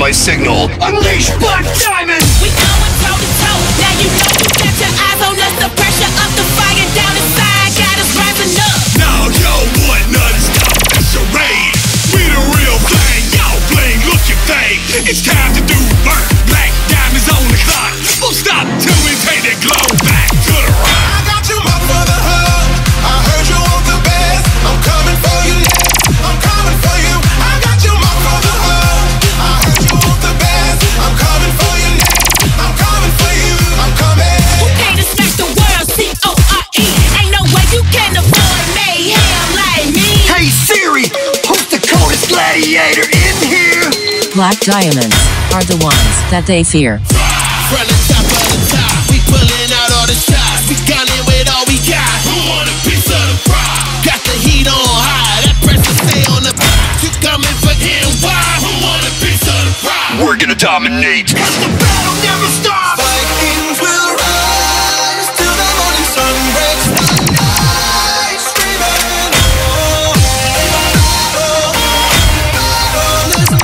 my signal. Unleash Black Diamond! We going toe to toe. Now you know you got your eyes on us. The pressure of the fire down inside got us rising up. Now yo, what none stop the charade. We the real thing, y'all bling, looking fake. It's time to do work. Black Diamonds on the clock. We'll stop till we take that glow back to the rock. I got you up for the hug. I heard you want the best. I'm coming for you next. I'm coming for you. I got you up for the hug. I heard you want the best. I'm coming for you next. I'm coming for you. I'm coming. Who came to smash the world? C-O-R-E. Ain't no way you can afford mayhem like me. Hey Siri, who's the coldest gladiator in here? Black diamonds are the ones that they fear. From the top of the top, we pulling out all the shots. We gunning with all we got. Who want a piece of the prize? Got the heat on high, that pressure stay on the box. You coming for NY? Who want a piece of the prize? We're gonna dominate. Cause the battle never stops. Vikings will rise till the morning sun breaks the night. Screaming, oh, oh, oh, listen,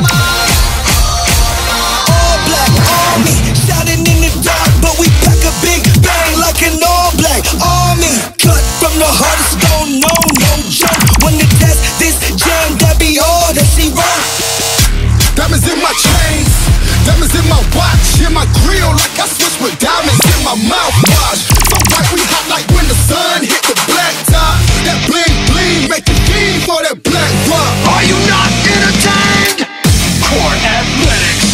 all black army, shining in the dark, but we pack a big bang like an all black army. Cut from the hardest stone, no joke. When the test this jam, that be all that she wrote. Diamonds in my chains, diamonds in my watch, in my grill like I switch with diamonds in my mouthwash. So bright we hot like when the sun hit the black top. That bling bling make you fiend for that black rock. Are you not entertained? Core Athletix.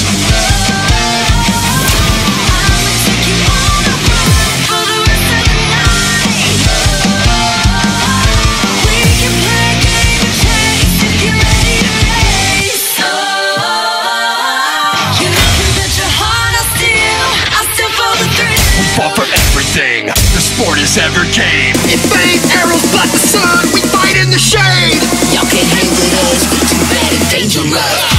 Fought for everything the sport has ever gave. If ain't arrows but the sun, we fight in the shade. Y'all can't hang with us, too bad and dangerous.